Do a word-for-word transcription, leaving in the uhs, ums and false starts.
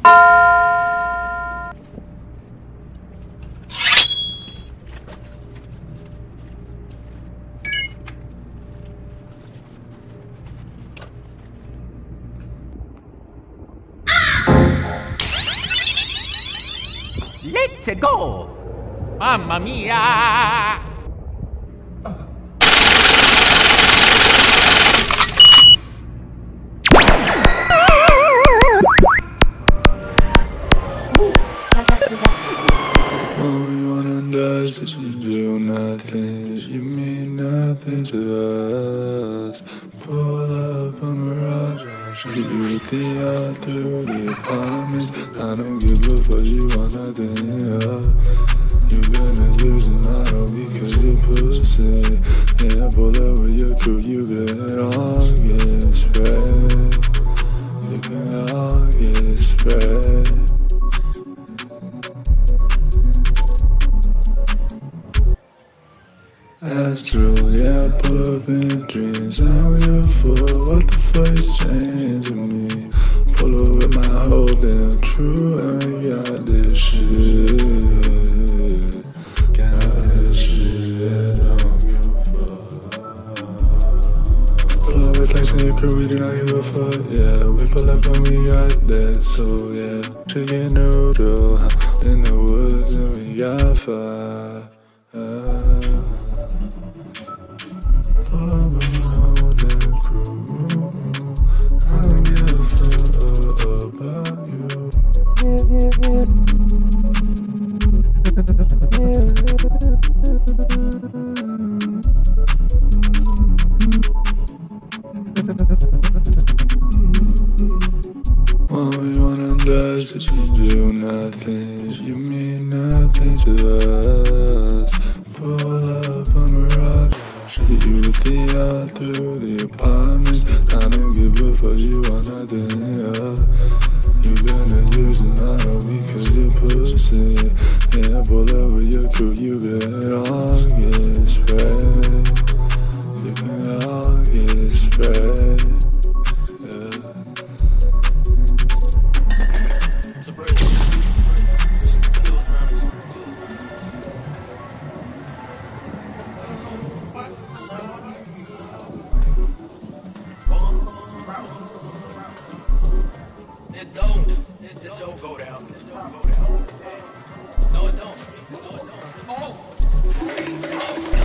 Let's go! Mamma mia! All we wanna do is that you do nothing, you mean nothing to us. Pull up a mirage, I'll shoot you with the eye through the apartments. I don't give a fuck, you want nothing, yeah. You gonna use it, not all because you're pussy. Yeah, pull up with your crew, you better all get sprayed. You can all get sprayed. That's true, yeah, pull up in dreams. I don't give a fuck what the fuck is changing me. Pull up with my whole damn crew and we got this shit. Got this shit, don't give a fuck. Pull up with flex in your crew, we do not give a fuck, yeah. We pull up and we got that, so yeah. Chicken noodle, in the woods and we got fire. Uh, Pull up with my whole damn crew. I don't give a fuck about you. All we wanna do is that you do nothing, you mean nothing to us. Pull up a mirage, shoot you with the eye through the apartments. I don't give a fuck, you want nothing, yeah. You gonna use it, not all because you're pussy. Yeah, pull up with your crew, you better all get sprayed. You can all get sprayed, yeah. It don't. It don't go down. It don't go down. No, it don't. No, it don't. Oh!